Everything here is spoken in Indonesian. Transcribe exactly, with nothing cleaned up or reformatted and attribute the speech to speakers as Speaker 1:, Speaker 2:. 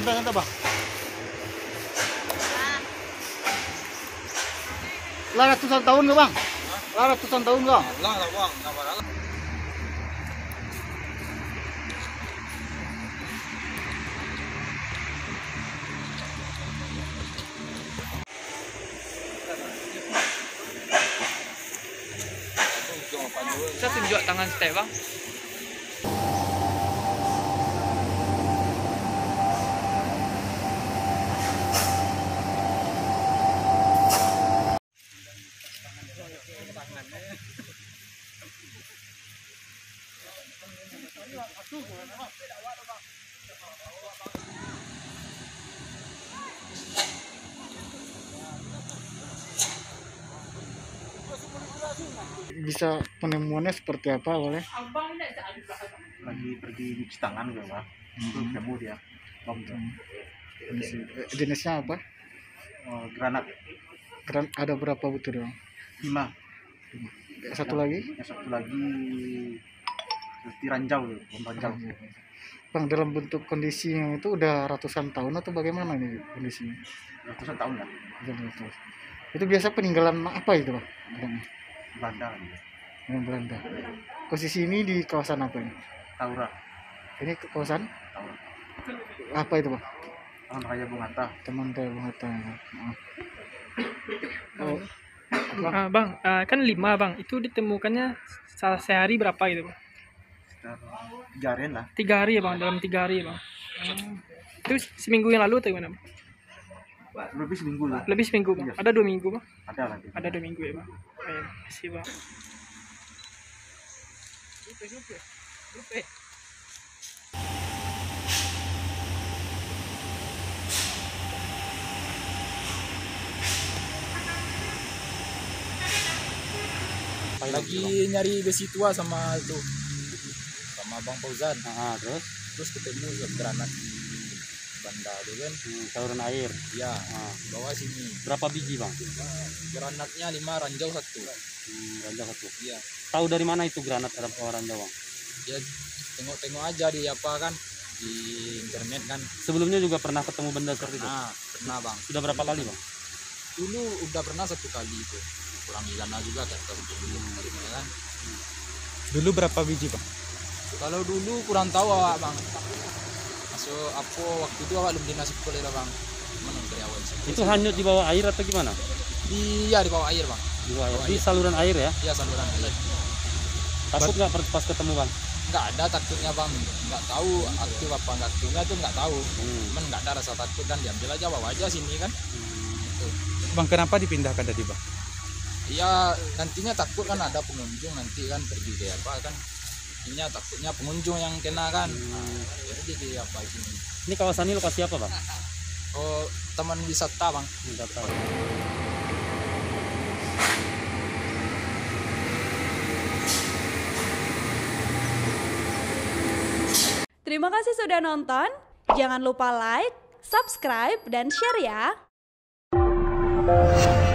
Speaker 1: Santai-santai bang. Lah ratusan tahun nggak bang? Lah ratusan tahun nggak?
Speaker 2: Lah lah bang, nggak masalah.
Speaker 3: Saya tunjuk tangan step bang.
Speaker 1: Bisa penemuannya seperti apa boleh?
Speaker 2: Lagi pergi cuci tangan gue bang. Itu ketemu dia. Bom tuh.
Speaker 1: Eh, Jenisnya apa?
Speaker 2: Oh, granat
Speaker 1: Gran- ada berapa butir bang?
Speaker 2: lima.
Speaker 1: Satu lagi?
Speaker 2: Yang satu lagi seperti ranjau, bom ranjau.
Speaker 1: Bang, dalam bentuk kondisi yang itu udah ratusan tahun atau bagaimana nih kondisinya?
Speaker 2: Ratusan tahun lah.
Speaker 1: Ratusan. Itu biasa peninggalan apa itu bang?
Speaker 2: Belanda kan dia.
Speaker 1: Yang Belanda. Posisi ini di kawasan apa ini?
Speaker 2: Taura.
Speaker 1: Ini ke kawasan
Speaker 2: Taura.
Speaker 1: apa itu bang?
Speaker 2: Taman Raya Bung Hatta.
Speaker 1: Teman saya Bung Hatta. Oh,
Speaker 3: Ah, bang, ah, kan lima bang. Itu ditemukannya salah sehari berapa gitu bang?
Speaker 2: Sekitar tiga harian lah.
Speaker 3: Tiga hari ya bang, dalam tiga hari ya bang. Hmm. Itu seminggu yang lalu atau gimana bang?
Speaker 2: Lebih seminggu lah.
Speaker 3: Lebih seminggu bang. Ada dua minggu bang.
Speaker 2: Ada lagi.
Speaker 3: Ada dua minggu ya bang. Ayo, kasih bang.
Speaker 4: Lagi nyari besi tua sama itu sama Bang Fauzan.
Speaker 1: nah, terus
Speaker 4: Terus ketemu granat di Banda itu kan.
Speaker 1: hmm, saluran air.
Speaker 4: Ya,
Speaker 1: Nah,
Speaker 4: bawa sini.
Speaker 1: berapa biji bang?
Speaker 4: Granatnya lima, ranjau satu.
Speaker 1: Hmm, ranjau satu.
Speaker 4: Iya.
Speaker 1: Tahu dari mana itu granat ada orang Jawa?
Speaker 4: Ya tengok-tengok aja di apa kan di internet kan.
Speaker 1: Sebelumnya juga pernah ketemu benda seperti itu?
Speaker 4: Nah, pernah Bang.
Speaker 1: Sudah berapa kali bang?
Speaker 4: Dulu udah pernah satu kali itu. Kurang gila juga kan kalau dulu kan.
Speaker 5: Dulu berapa biji bang?
Speaker 4: Kalau dulu kurang tahu awak Bang. Masuk apa waktu itu awak belum dinasib kolera Bang. Mana dari awal sih.
Speaker 1: Itu hanyut di bawah air atau gimana?
Speaker 4: Iya di bawah air Bang.
Speaker 1: Di bawah air.
Speaker 4: Bawah
Speaker 1: Di
Speaker 4: air.
Speaker 1: saluran air ya?
Speaker 4: Iya saluran air.
Speaker 1: Takut nggak pas ketemu bang?
Speaker 4: Nggak ada takutnya Bang, nggak tahu aktif apa nggak aktifnya tuh nggak tahu.
Speaker 1: Hmm.
Speaker 4: Cuman nggak ada rasa takut kan, diambil aja bawa aja sini kan. Gitu.
Speaker 5: Bang, kenapa dipindahkan tadi bang?
Speaker 4: Iya nantinya takut kan ada pengunjung nanti kan pergi ke apa kan. Ini takutnya pengunjung yang kena kan. Nah, jadi di apa sini.
Speaker 1: Ini kawasan ini lokasi apa bang?
Speaker 4: Oh taman wisata Bang.
Speaker 1: Nggak tahu.
Speaker 6: Terima kasih sudah nonton. Jangan lupa like, subscribe, dan share ya.